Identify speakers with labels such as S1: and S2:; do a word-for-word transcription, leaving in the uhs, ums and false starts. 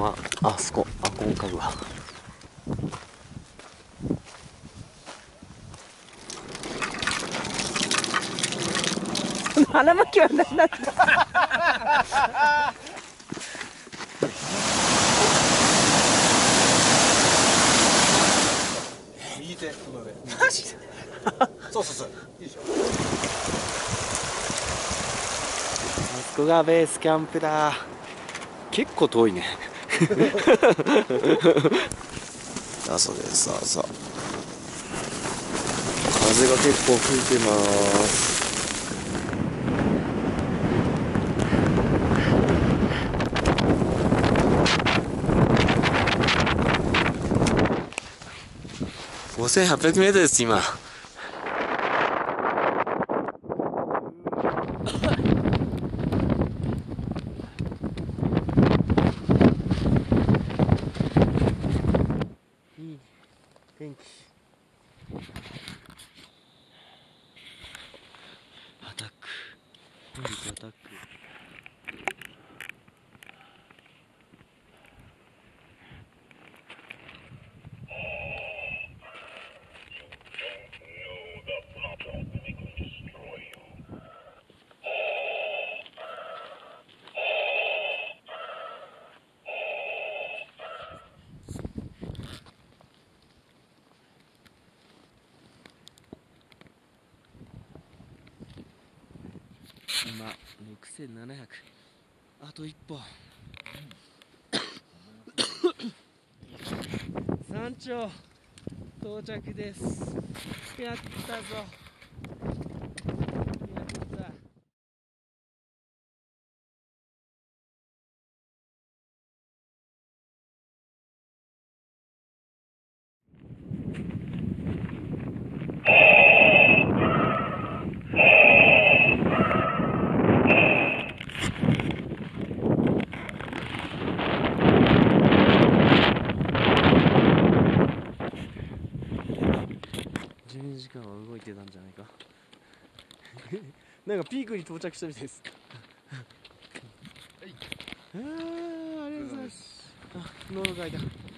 S1: はあそこアコンカグア。
S2: 花巻きは何なんだ。
S3: 右手この上。マジで。そうそうそう。いいでしょ。
S1: あそこがベースキャンプだ。結構遠いね。あ、そうです。さあさあ。風が結構吹いてます。ごせんはっぴゃくメートルです、今。いい天気。アタック。本日アタック。今ろくせんななひゃく、あと一歩。山頂到着です。やったぞ。やった。じゅうにじかんは動いてたんじゃないか。なんかピークに到着したみたいです。あー、ありがとうございます。あ、脳の階だ。